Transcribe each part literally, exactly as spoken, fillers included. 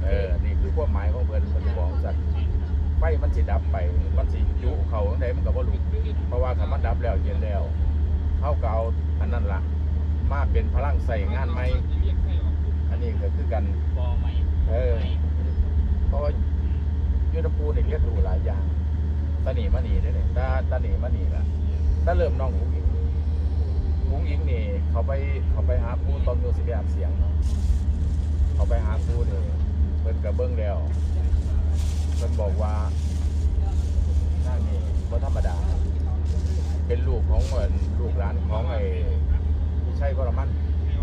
เออนี่คือความหมายของเพิ่นเพิ่นบอกสัตว์ไฟมันสิดับไปมันสิจุเขาจังไดมันก็บ่ลุกเพราะว่าถ้ามันดับแล้วเย็นแล้วเฮาก็เอาอันนั้นล่ะมาเป็นพลังใส่งานใหม่อันนี้ก็คือกันบ่ใหม่เออเพราะว่ายุทธภูมินี่เรียนรู้หลายอย่างตาหนีมาหนีได้เลยตาตาหนีมาหนีล่ะถ้าเริ่มน้องหุงอิงหุงอิงนี่เขาไปเขาไปหาปูตอนอยู่สิบแปดเสียงเขาไปหาปูนี่เพิ่นกระเบื้องแล้วเพิ่นบอกว่าหน้านี่ก็ธรรมดาเป็นลูกของเหมือนลูกหลานของไอ้ไม่ใช่พระมัน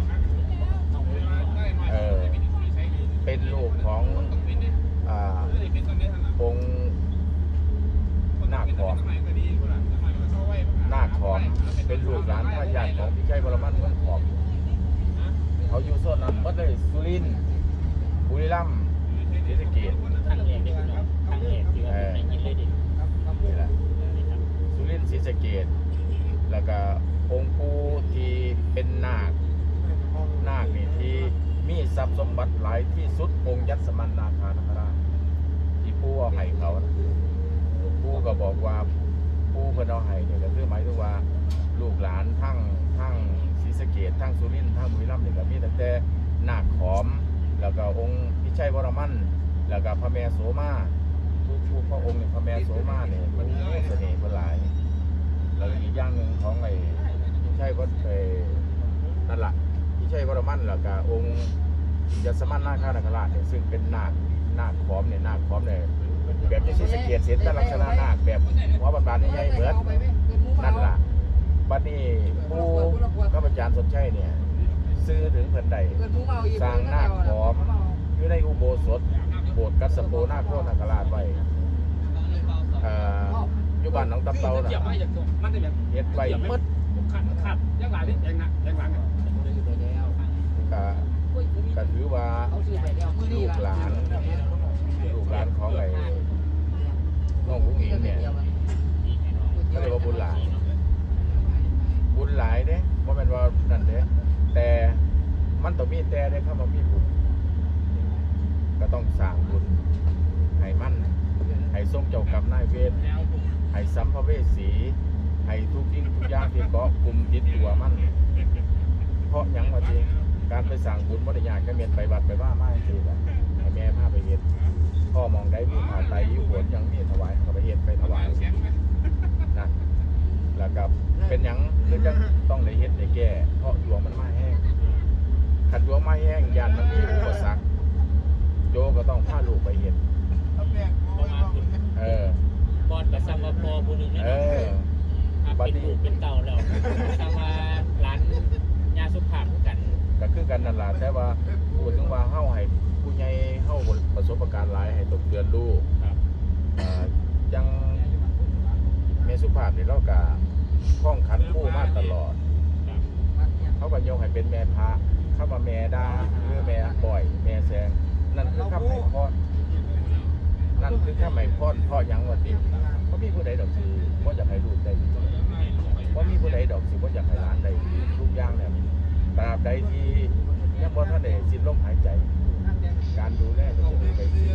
เออเป็นลูกของอ่าองค์นาคขอมนาคขอมเป็นลูกหลานพระญาติของพี่ชัยบรมันเมืองขอมเขาอยู่โซนนั้นก็เลยสุรินทร์บุรีรัมย์ศรีสะเกษทั้งเอกทั้งเอกที่ว่าในยินเลยดินี่แหละสุรินทร์ศรีสะเกษแล้วก็องค์ปู่ที่เป็นนาคนาคนี่ที่มีทรัพย์สมบัติหลายที่สุดองค์ยัสมันนาคานาคราชที่ปู่เอาให้เขาปู่ก็บอกว่าปู่เพิ่นเอาให้เนี่ยก็คือหมายถึงว่าลูกหลานทั้งทั้งศรีสะเกษทั้งสุรินทร์ทั้งบุรีรัมย์นี่ก็มีตั้งแต่นาคขอมแล้วก็องค์พิชัยวรมันแล้วก็พระแม่โสมาทุกทุกพระองค์เนี่ยพระแม่โสมาเนี่ยมันมีเสน่ห์หลายแล้วอีกอย่างหนึ่งของไอ้พิชัยวัดไอ้นั่นแหละพิชัยวรมันแล้วก็องค์ยัสมันนาคานาคราชเนี่ยซึ่งเป็นนาคนาคขอมเนี่ยนาคขอมเนี่ยแบบที่ศรีสะเกษเสียนแต่ลักษณะนาคแบบหัวบานๆใหญ่ๆเหมือนนั่นแหละบัดนี้ผู้ข้าพเจ้าสนใจเนี่ยซื้อถึงเพิ่นใดสร้างนาคขอมอยู่ในอุโบสถโบสถ์กัสสโปนาคโคนาคราชไว้อยู่บ้านหนองตำเตาน่ะเฮ็ดไว้หมดก็ก็ถือว่าลูกหลานลูกหลานของไอ้น้องหุงอิงเนี่ยก็เรียกว่าบุญหลายบุญหลายเด้เพราะเป็นว่านั่นเด้แต่มันต้องมีแต่ได้เข้ามามีบุญก็ต้องสร้างบุญให้มันให้ทรงเจ้ากรรมนายเวรให้สัมภเวสีให้ทุกยิ่งทุกอย่างที่เกาะกลุ่มติดตัวมันเพราะยังว่าจริงการไปสั่งบุญวัฏยานก็เมียนไปบัดไปว่ามาสิแบบให้แม่พาไปเห็ดพ่อมองได้มีผ่าไตอยู่หัวยังมีถวายเขาไปเห็ดไปถวายนะแล้วกับเป็นยังคือจะต้องได้เห็ดได้แก่เพราะดวงมันมาแห้งขัดดวงมาแห้งยานมันมีอุปสรรคโจก็ต้องพาลูกไปเห็ดเออบอดกับซัมมาพอผู้หนึ่งนะเป็นลูกเป็นเต่าแล้วซัมมาหลานยาสุภาพกันก็คือกันนั่นแหละแต่ว่าพูดถึงว่าเฮ้าให้ผู้ใหญ่เฮ้าประสบการณ์หลายให้ตกเตือนลูกยังเมสุภาพเนี่ยเรากะคล้องขันผู้มาตลอดเขาก็ยกให้เป็นแม่พระเข้ามาแม่ดาหรือแม่บ่อยแม่แสงนั่นคือข้าไม่พอดนั่นคือข้าไม่พอดพ่อยังวันนี้เพราะมีผู้ใดดอกสิว่าอยากให้ลูกได้เพราะมีผู้ใดดอกสิว่าอยากให้หลานได้ทุกอย่างเนี่ยตราบใดที่ยังบ่ท่านได้สิ้นลมหายใจการดูแลจะดูไปที่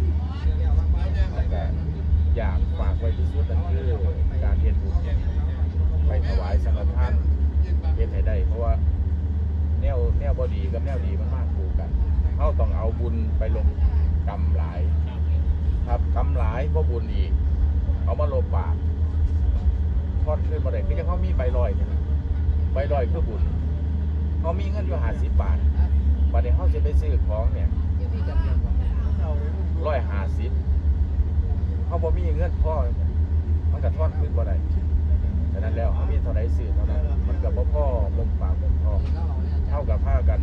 แต่อยากฝากไว้ที่สุดนั่นคือการเฮ็ดบุญไปถวายสังฆทานเฮ็ดให้ได้เพราะว่าแนวแนวบอดีกับแนวดีมันมากคู่กันเขาต้องเอาบุญไปลงกรรมหลายครับกรรมหลายก็บุญอีกเอามาลบบาปทอดขึ้นมาได้คือยังเขามีใบลอยเนี่ยใบลอยคือบุญเขามีเงินอยู่ห้าสิบบาทบัดนี้เขาจะไปซื้อของเนี่ยร้อยห้าสิบเขาบ่มีเงินพ่อมันก็ทอดขึ้นบ่ได้ฉะนั้นแล้วเขามีเท่าไรซื้อเท่านั้นมันกับบ่พ่อมุมปากมุมทองเท่ากับผ้ากัน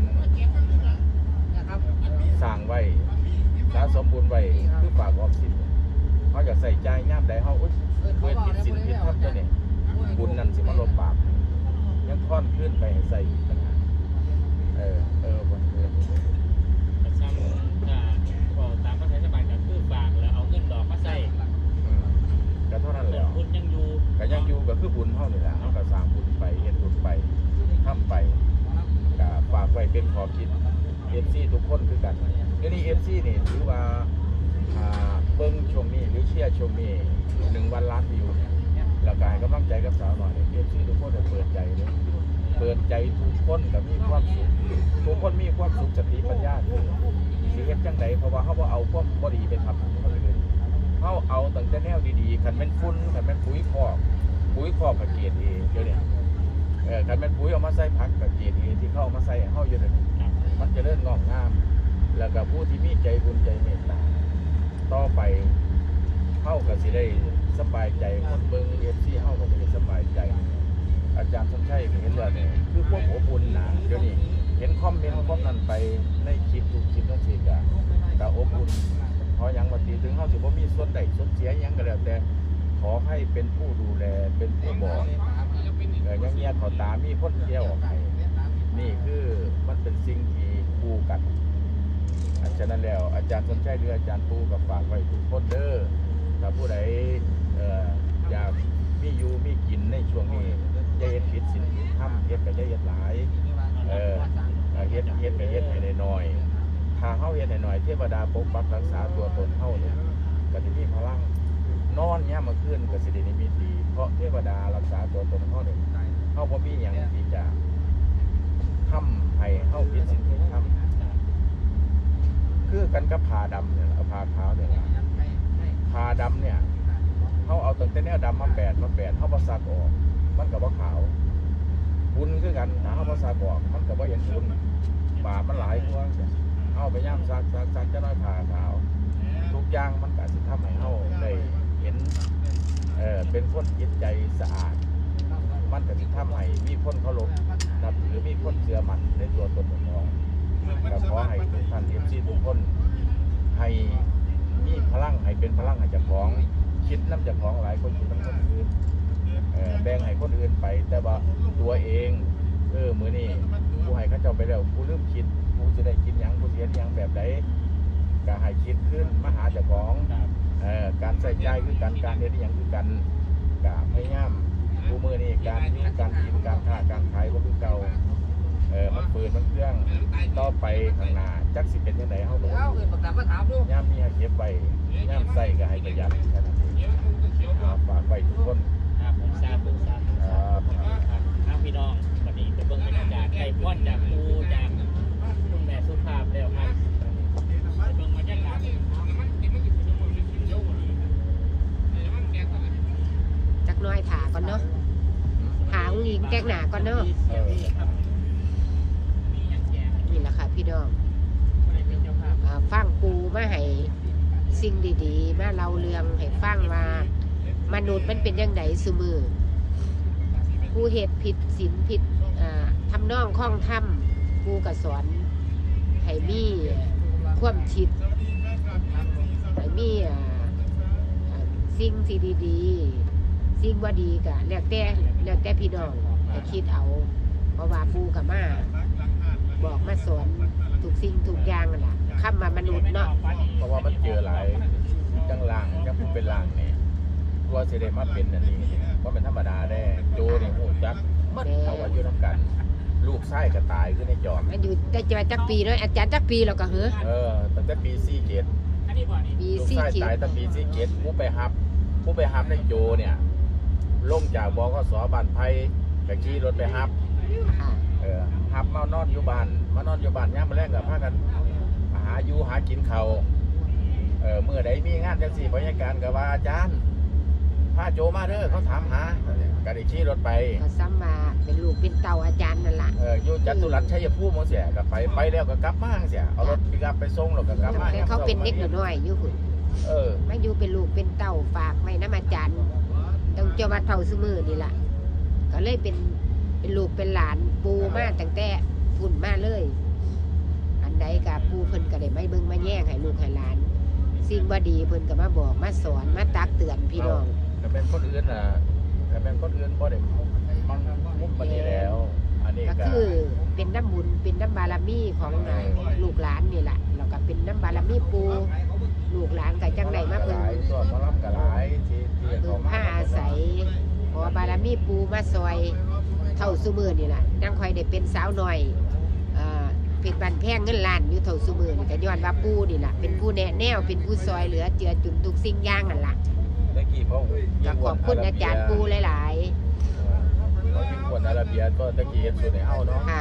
สร้างไว้สะสมบุญไว้คือฝากออมสินเขาอยากใส่ใจย่ำใดเขาอุ้ยเพื่อผิดศีลผิดธรรมตัวเนี่ยบุญนั้นสิมาลบบาปยังทอดขึ้นไปใส่ปัญหาเออเออบนเรือประจำจะบอกตามพระราชบัญญัติคือฝากแล้วเอาเงินดอกมาใส่ก็เท่านั้นแหละบุญยังอยู่ก็ยังอยู่ก็คือบุญเท่านี้แหละเขาก็สร้างบุญไปเห็นบุญไปทำไปก็ฝากไว้เป็นขอคิดเอฟซีทุกคนคือกันเดี๋ยวนี้เอฟซีนี่ถือว่าเบิ้งช่วงนี้หรือเชียร์ช่วงนี้หนึ่งวันล้านวิวแล้วกายกำลังใจกับสาวหน่อยเอฟซีทุกคนเปิดใจเลยเปิดใจทุกคนกับมีความสุขทุกคนมีความสุขสติปัญญาคือสิเฮ็ดจังไดเพราะว่าเขาบ่เอาความบ่ดีไปทำคนอื่นเขาเอาตั้งแต่แนวดีๆคันแม่นฝุ่นคันแม่นปุ๋ยคอกปุ๋ยคอกกับเกรดเอเดี๋ยวนี้เออคันแม่นปุ๋ยเอามาใส่ผักกับเกรดเอที่เขาเอามาใส่เขาอยู่นั่นมันจะเริ่มงอกงามแล้วก็ผู้ที่มีใจบุญใจเมตตาต่อไปเข้ากับสิได้สบายใจคนเบิ้งเอฟซีเข้ากับสิได้สบายใจอาจารย์สมชัยเห็นแล้วเนี่ยคือพวกอบอุ่นหนาเดี๋ยวนี้เห็นคอมเมนต์พวกนั้นไปในคลิปทุกคลิปนั่นสิกะกะอบอุ่นเพราะยังวันทีถึงเข้าสิว่ามีส่วนใดส่วนเสียยังก็แล้วแต่ขอให้เป็นผู้ดูแลเป็นผู้บอกเออยังเงี้ยเขาตามีพ้นเที่ยวออกไปนี่คือมันเป็นสิ่งที่คู่กันฉะนั้นแล้วอาจารย์สมชัยหรืออาจารย์ปูกับฝากไว้ทุกคนเด้อถ้าผู้ใดอยากมีอยู่มีกินในช่วงนี้อย่าเฮ็ดผิดศีลผิดธรรมเฮ็ดก็อย่าเฮ็ดหลายเออเฮ็ดเฮ็ดก็เฮ็ดให้น้อยๆถ้าเฮาเฮ็ดให้น้อยเทวดาปกปักรักษาตัวตนเฮาเนี่ยก็สิมีพลังนอนยามมื้อคืนก็สิได้นิมิตดีเพราะเทวดารักษาตัวตนเฮาเนี่ยเฮาบ่มีหยังที่จะทำให้เฮาผิดศีลผิดธรรมคือกันกับผ้าดำเนี่ยผ้าขาวเนี่ยผ้าดำเนี่ยเขาเอาตั้งแต่แนวดำมาแปดมาแปดเขาบาซักออกมันกับว่าขาวบุญคือกันถ้าเขาบาซักออกมันกับว่าอย่างบุญบาปมันหลายกว่าเขาไปย่ำซักซักซักจะน้อยผ้าขาวทุกอย่างมันก็จะทำให้เขาได้เห็นเออเป็นคนจิตใจสะอาดมันก็จะทำให้มีคนเคารพนับถือมีคนเชื่อมั่นในตัวตนของเราก็ขอให้ทุกท่านเอฟซีทุกคนให้มีพลังให้เป็นพลังให้เจ้าของคิดน้ำเจ้าของหลายคนคิดน้ำคนอื่นแบ่งให้คนอื่นไปแต่ว่าตัวเองเออมือนี่ผู้ให้ข้าเจ้าไปแล้วผู้ลืมคิดผู้จะได้กินยังผู้เสียยังแบบไหนก็ให้คิดขึ้นมาหาเจ้าของการใส่ใจคือการการเรียนอย่างคือกันกับพยายามผู้มือนี่การยุ่งการกินการค้าการขายก็คือเก่าเออมันเปิดมันเครื่องต่อไปข้างหน้าจักสิเป็นยังไงเขาบอกย่ามมีให้เก็บไว้ย่ามใส่ก็ให้ประหยัดแค่นั้นเองฝากไว้ทุกคนครับผมทราบผมทราบครับทางพี่น้องวันนี้จะเบิ่งบรรยากาศไก่ป้อนจากครูจากคุณแม่สุภาพแล้วครับเบิ่งบรรยากาศจักน้อยถาก่อนเนาะถาอุ้งอิงแก้งหนาก่อนเนาะนี่แหละค่ะพี่น้องฟังปูมาให้สิ่งดีๆมาเล่าเรื่องให้ฟังว่ามนุษย์มันเป็นยังไงซุมือผู้เหตุผิดศีลผิดทำนองข้องทำปูกระสอนให้มีความคิดให้มีสิ่งที่ดีๆสิ่งว่าดีกะแล้วแต่แล้วแต่พี่น้องให้คิดเอาเพราะว่าปูกับมาบอกมาสอนทุกสิ่งทุกอย่างนั่นแหละคำว่ามนุษย์เนาะเพราะว่ามันเจอหลายจังล่างจังผู้เป็นล่างเนี่ยตัวเสด็จมาเป็นอันนี้ว่าเป็นธรรมดาได้โจนี่หูจักมัดเอาไว้อยู่น้ำกันลูกไส้ก็ตายขึ้นในจอมมันอยู่แต่จะจักปีเนาะอาจารย์จักปีแล้วก็เหรอเออตั้งแต่ปีสี่เจ็ดปีลูกไส้ตายตั้งปีสี่เจ็ดผู้ไปฮับผู้ไปฮับในโจเนี่ยลงจากบกสบ้านไผ่กะขี่รถไปฮับเออฮับมานอนอยู่บ้านมานอนอยู่บ้านย่ามมาแรกกับพากันหาอยู่หากินเขาเออเมื่อใดมีงานจังสี่บรรยากาศกับว่าอาจารย์พาโจมาเด้อเขาถามหากะได้ขี่รถไปก็ซ้ำมาเป็นลูกเป็นเต่าอาจารย์นั่นแหละเอออยู่จัตุรัสชัยภูมิเสียกับไปไปแล้วก็กลับมาเสียเอารถปิกอัพไปส่งแล้วก็กลับมาเขาเป็นเด็กน้อยอยู่หุ่นเออมาอยู่เป็นลูกเป็นเต่าฝากไว้น้ำอาจารย์ต้องเจ้าวัดเท่าสมือนี่แหละก็เลยเป็นเป็นลูกเป็นหลานปูมาตั้งแต่ฝุ่นมาเลยอันใดกับปูเพิ่นก็ได้ไม่เบิ่งมาแย่งให้ลูกให้หลานสิ่งว่าดีเพิ่นก็มาบอกมาสอนมาตักเตือนพี่น้องแต่เป็นคนอื่นน่ะแต่เป็นคนอื่นบ่ได้มันมุกมันนี่แล้วอันนี้ก็คือเป็นน้ำบุญเป็นน้ำบารมีของลูกหลานนี่แหละแล้วก็เป็นน้ำบารมีปูลูกหลานก็จังไดมาเพิ่นตัวมารับกะหลายที่ที่เขามาอาศัยขอบารมีปูมาซอยเท่าซุมื้อนี่แหละนั่งคอยได้เป็นสาวหน่อยเพชรบันแพงเงินล้านอยู่เท่าซุมื้อนี่ก็ย้อนว่าปู่นี่ล่ะเป็นผู้แนะแนวเป็นผู้ซอยเหลือเจือจุนทุกสิ่งอย่างนั่นล่ะตะกี้เขาก็ขอบคุณอาจารย์ปู่หลายเขายิ่งกวนอาราเบียก็ตะกี้เฮ็ดสุดในเฮาเนาะๆค่ะ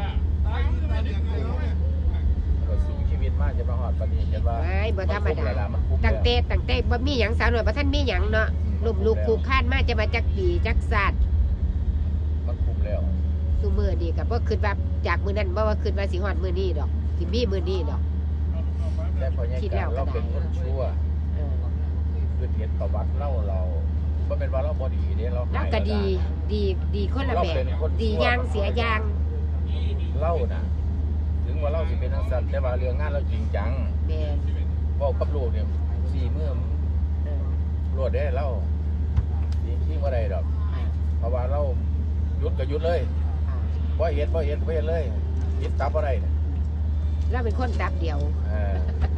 ก็สู้ชีวิตมากจะมาฮอดปานนี้จะว่าไว้บ่ธรรมดามันคุ้มตั้งแต่ตั้งแต่บ่มีหยังสาวน้อยบ่ทันมีหยังเนาะลูกลูกผูกคานมาจะมาจักปีจักศาสตร์มันคุ้มแล้วซุมื้อนี้ก็บ่คิดว่าจากมื้อนั้นบ่ว่าคิดว่าสิฮอดมื้อนี้ดอกสิมีมื้อนี้ดอกแต่พอใหญ่การเราเป็นคนชั่วเออคือเห็นประวัติเล่าเราบ่เป็นว่าเราบ่ดีเด้เราแล้วก็ดีดีดีคนละแบบดีอย่างเสียอย่างเล่าน่ะถึงว่าเราสิเป็นจังซั่นแต่ว่าเรื่องงานเราจริงจังแม่นเว้ากับลูกเนี่ยสี่มื้อเออรวดได้เราจริงๆบ่ได้ดอกอ่าเพราะว่าเราหยุดก็หยุดเลยอ่าบ่เห็นบ่เห็นบ่เห็นเลยยึดตับบ่ได้เนี่ยเราเป็นคนดับเดียวเออ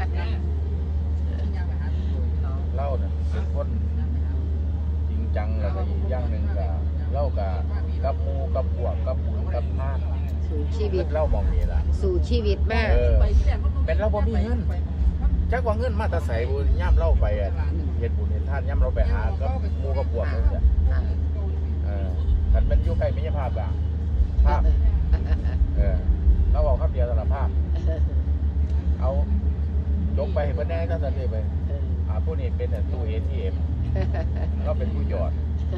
เล่าน่ะเป็นคนจริงจังแล้วก็อีกอย่างหนึงก็เล่าก็กับหมู่กับพวกกับบุญกับทานสู่ชีวิตเล่ามองนี่ล่ะสู่ชีวิตมากเออเป็นเราบ่มีเงินจักว่าเงินมาแต่ใส่บุญย่ำเล่าไปอ่ะเฮ็ดบุญเฮ็ดทานย่ำเราไปหากับหมู่กับพวกนั่นแหละอ่าเออคันมันอยู่ใกล้มิตรภาพอ่ะภาพเออเราบอกคำเดียวสารภาพ เอายกไปให้เพิ่นแน่ก็ซั่นเลยไปอ่าผู้นี้เป็นตู้ เอ ที เอ็ม เราเป็นผู้หยอด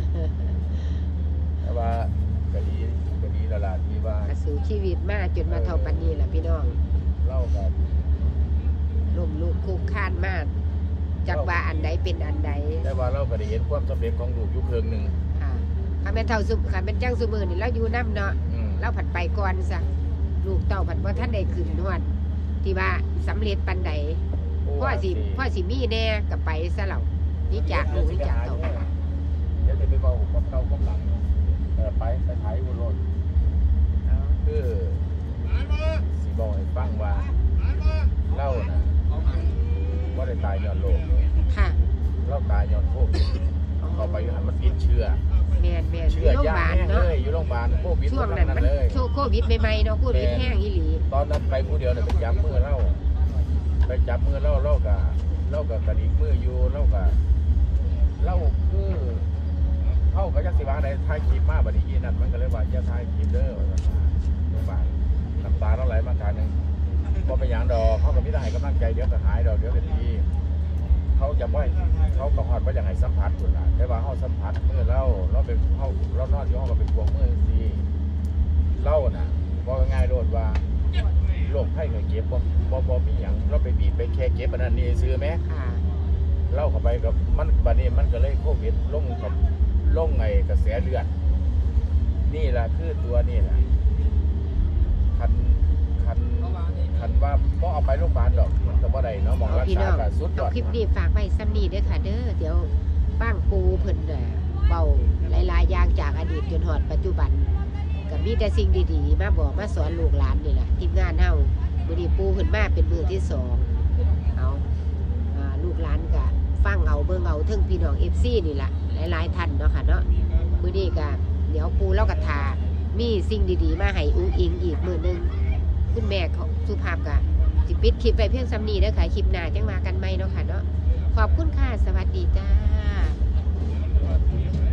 แต่ว่าก็ดีก็ดีแล้วล่ะที่ว่าก็สู่ชีวิตมากจนมาเท่าปันนี้แหละพี่น้องเล่ากับล่มลุกคุกคานมากจักว่าอันใดเป็นอันใดแต่ว่าเราก็ได้เห็นความสำเร็จของลูกอยู่เพิ่งหนึงค่ะข้าแม่นเท่าสุข้าแม่นจ้างสุมือนี่เราอยู่น้ำเนาะอืมเราผัดไปก่อนซะลูกเต่าผัดว่าท่านใดขึ้นฮอดที่ว่าสำเร็จปันใดพ่อสิพ่อสิมีแน่กับไปซะเหล่านี่จากลูกนี่จากเต่าเดี๋ยวจะไปบอกความเก่าความหลังเออไปไปไทยอุรนคือสิบอกให้ฟังว่าเล่านะว่าได้ตายย้อนโรคค่ะเล่าตายย้อนโควิดเข้าไปอยู่หันมันติดเชื้อแมนแมนอเชื้อยู่โรงพยายาบาลแห้งเลเนาะยอยู่โรงพยาบาลโควิดช่วงนั้นมันเลยช่วงโควิดใหม่ๆเนาะโควิดแห้งอีหลีตอนนั้นไปผู้เดียวเนี่ยไปจับมือเล่าไปจับมือเล่าเล่ากะเล่ากะกระดิกมืออยู่เล่ากะเล่าคือเข้ากับยักษ์สิวางในท้ายคลิปมาบัดนี้นั่นมันก็เลยว่าจะท้ายคลิปเด้อโรงพยาบาลน้ำตาเราไหลมาการหนึ่งพอไปยางดอกเขาก็ไม่ได้ให้กำลังใจเดี๋ยวก็หายดอกเดี๋ยวก็ดีเขาจะว่าเขาก็ฮอดว่าอย่างไรสัมผัสคนละแต่ว่าเขาสัมผัสมือเล่าเราเป็นเขาเรานอนอยู่ห้องก็เป็นพวงมือสีเล่าน่ะบอกง่ายๆโดดว่าโรคไข้ไข้เจ็บบ่บ่บ่มีหยังเราไปบีบไปแค่เจ็บอันนั้นนี่ซื้อไหมค่ะเล่าเข้าไปกับมันบัดนี้มันก็เลยโควิดลงกับลงไงกระแสเลือดนี่แหละคือตัวนี่แหละคันคันคันว่าบ่เอาไปโรงพยาบาลดอกมันก็บ่ได้เนาะหมองรักพี่ษาน้องก็สุดยเอาอดคลิปนี้ฝากไว้ซ้ำนี้เด้อค่ะเด้อเดี๋ยวบ้างปูเพิ่นน่ะเบาหลายๆอย่างจากอดีตจนฮอดปัจจุบันก็มีแต่สิ่งดีๆมาบอกมาสอนลูกหลานนี่แหละทีมงานเฮามื้อนี้ปูเพิ่นมาเป็นมือที่สองเอาอ่าลูกหลานก็ฟังเอาเบิ่งเอาถึงพี่น้อง เอฟ ซี นี่ล่ะหลายๆท่านเนาะค่ะเนาะมื้อนี้ก็เดี๋ยวปูเราก็ทามีสิ่งดีๆมาให้อุ้งอิงอีกมื้อนึงคุณแม่ของสุภาพก็สิปิดคลิปไปเพียงซ้ำนี้เด้อค่ะคลิปหน้าจังว่ากันใหม่เนาะค่ะเนาะขอบคุณค่ะสวัสดีจ้า